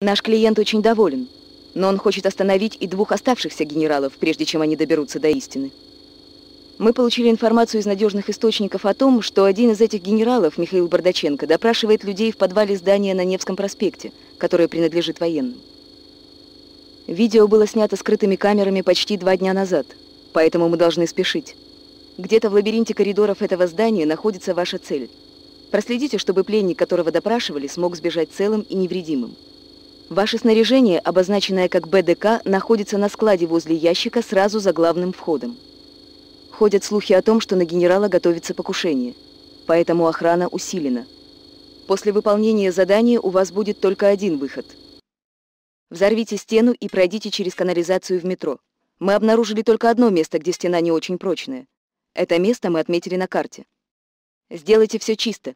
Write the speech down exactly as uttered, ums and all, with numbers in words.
Наш клиент очень доволен, но он хочет остановить и двух оставшихся генералов, прежде чем они доберутся до истины. Мы получили информацию из надежных источников о том, что один из этих генералов, Михаил Бардаченко, допрашивает людей в подвале здания на Невском проспекте, которое принадлежит военным. Видео было снято скрытыми камерами почти два дня назад, поэтому мы должны спешить. Где-то в лабиринте коридоров этого здания находится ваша цель. Проследите, чтобы пленник, которого допрашивали, смог сбежать целым и невредимым. Ваше снаряжение, обозначенное как Бэ Дэ Ка, находится на складе возле ящика сразу за главным входом. Ходят слухи о том, что на генерала готовится покушение, поэтому охрана усилена. После выполнения задания у вас будет только один выход. Взорвите стену и пройдите через канализацию в метро. Мы обнаружили только одно место, где стена не очень прочная. Это место мы отметили на карте. Сделайте все чисто.